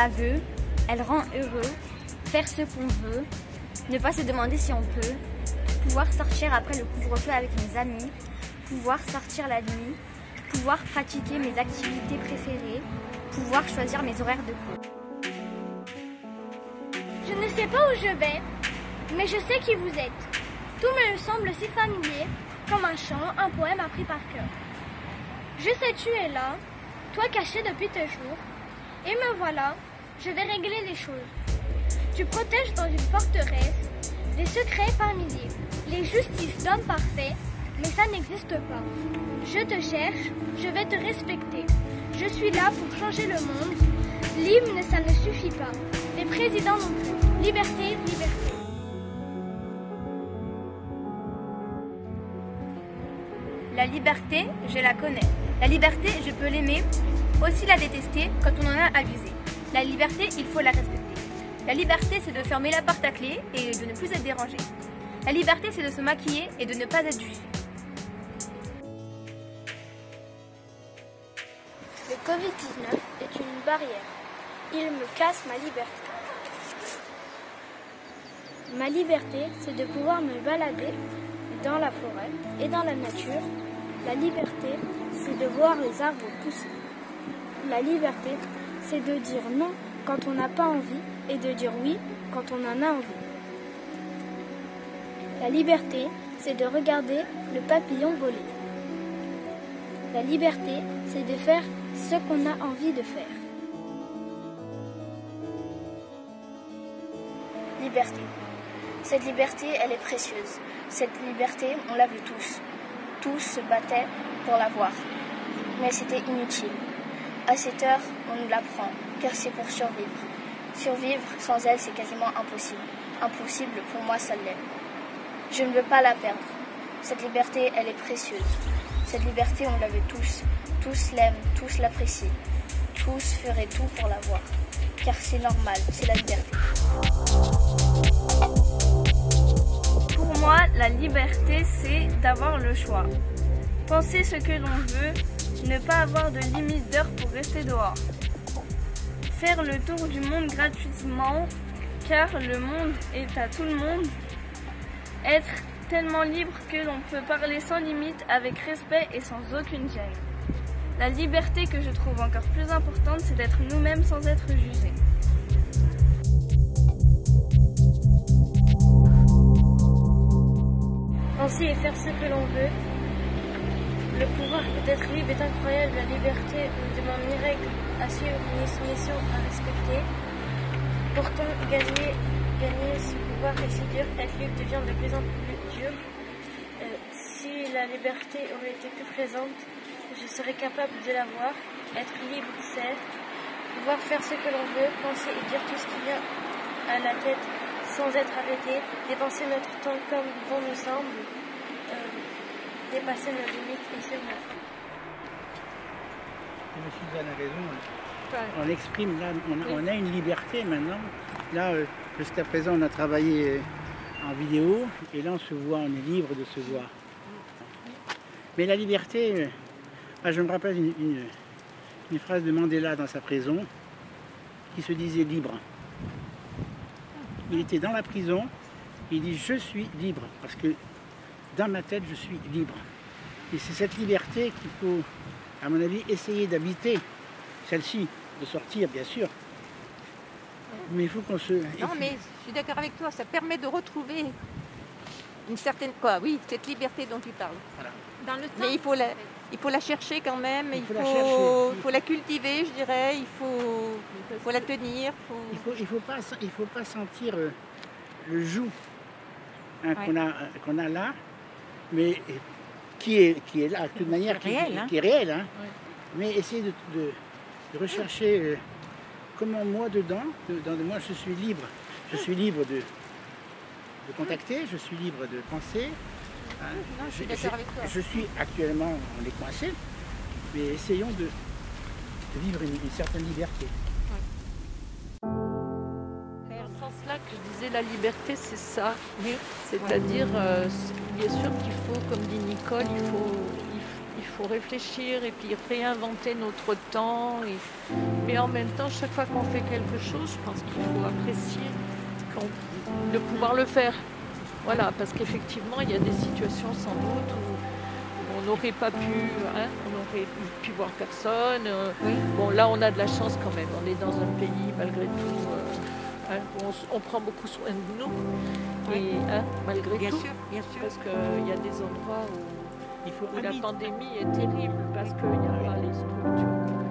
la veut, elle rend heureux, faire ce qu'on veut, ne pas se demander si on peut, pouvoir sortir après le couvre-feu avec mes amis, pouvoir sortir la nuit, pouvoir pratiquer mes activités préférées, pouvoir choisir mes horaires de cours. Je ne sais pas où je vais, mais je sais qui vous êtes. Tout me semble si familier, comme un chant, un poème appris par cœur. Je sais tu es là, toi caché depuis toujours, et me voilà, je vais régler les choses. Tu protèges dans une forteresse des secrets par milliers, les justices d'hommes parfaits, mais ça n'existe pas. Je te cherche, je vais te respecter. Je suis là pour changer le monde. L'hymne, ça ne suffit pas. Les présidents non plus. Liberté, liberté. La liberté, je la connais. La liberté, je peux l'aimer, aussi la détester quand on en a abusé. La liberté, il faut la respecter. La liberté, c'est de fermer la porte à clé et de ne plus être dérangé. La liberté, c'est de se maquiller et de ne pas être jugé. Le Covid-19 est une barrière. Il me casse ma liberté. Ma liberté, c'est de pouvoir me balader dans la forêt et dans la nature. La liberté, c'est de voir les arbres pousser. La liberté, c'est de dire non quand on n'a pas envie et de dire oui quand on en a envie. La liberté, c'est de regarder le papillon voler. La liberté, c'est de faire ce qu'on a envie de faire. Liberté. Cette liberté, elle est précieuse. Cette liberté, on l'a vu tous. Tous se battaient pour l'avoir. Mais c'était inutile. À cette heure, on nous l'apprend, car c'est pour survivre. Survivre sans elle, c'est quasiment impossible. Impossible, pour moi, ça l'est. Je ne veux pas la perdre. Cette liberté, elle est précieuse. Cette liberté, on la veut tous. Tous l'aiment, tous l'apprécient. Tous feraient tout pour l'avoir. Car c'est normal, c'est la liberté. Pour moi, la liberté, c'est d'avoir le choix. Penser ce que l'on veut, ne pas avoir de limite d'heure pour rester dehors. Faire le tour du monde gratuitement, car le monde est à tout le monde. Être tellement libre que l'on peut parler sans limite, avec respect et sans aucune gêne. La liberté que je trouve encore plus importante, c'est d'être nous-mêmes sans être jugés. Penser et faire ce que l'on veut. Le pouvoir d'être libre est incroyable. La liberté nous demande ni règles à suivre, ni soumission à respecter. Pourtant, gagner ce pouvoir est si dur. Être libre devient de plus en plus dur. Si la liberté aurait été plus présente, je serais capable de l'avoir. Être libre, c'est pouvoir faire ce que l'on veut, penser et dire tout ce qui vient à la tête sans être arrêté, dépenser notre temps comme bon nous semble, dépasser nos limites et surmonter. Suzanne a raison. On exprime, là, on a une liberté maintenant. Là, jusqu'à présent, on a travaillé en vidéo et là, on se voit, on est libre de se voir. Mais la liberté, je me rappelle une phrase de Mandela dans sa prison qui se disait libre. Il était dans la prison, il dit je suis libre parce que dans ma tête je suis libre. Et c'est cette liberté qu'il faut, à mon avis, essayer d'habiter. Celle-ci, de sortir bien sûr. Mais il faut qu'on se... Non mais je suis d'accord avec toi, ça permet de retrouver une certaine... cette liberté dont tu parles. Voilà. Dans le temps. Mais il faut la chercher quand même, il faut la cultiver, je dirais, il faut la tenir. Il faut pas sentir le joug qu'on a là, mais qui est là, de toute manière, qui est réel. Hein. Oui. Mais essayer de rechercher comment moi dedans, moi je suis libre. Je suis libre de contacter, je suis libre de penser. Non, je suis d'accord avec toi. Je suis actuellement, on est coincé, mais essayons de vivre une certaine liberté. Dans ce sens-là que je disais, la liberté, c'est ça. C'est-à-dire, bien sûr qu'il faut, comme dit Nicole, il il faut réfléchir et puis réinventer notre temps. Mais en même temps, chaque fois qu'on fait quelque chose, je pense qu'il faut apprécier de pouvoir le faire. Voilà, parce qu'effectivement, il y a des situations sans doute où on n'aurait pas pu, hein, on n'aurait pu voir personne. Oui. Bon, là, on a de la chance quand même. On est dans un pays, malgré tout, hein, où on prend beaucoup soin de nous. Et hein, malgré Bien tout, sûr, bien sûr. parce qu'il y a des endroits où Il faut la habiter. pandémie est terrible, parce qu'il n'y a pas les structures.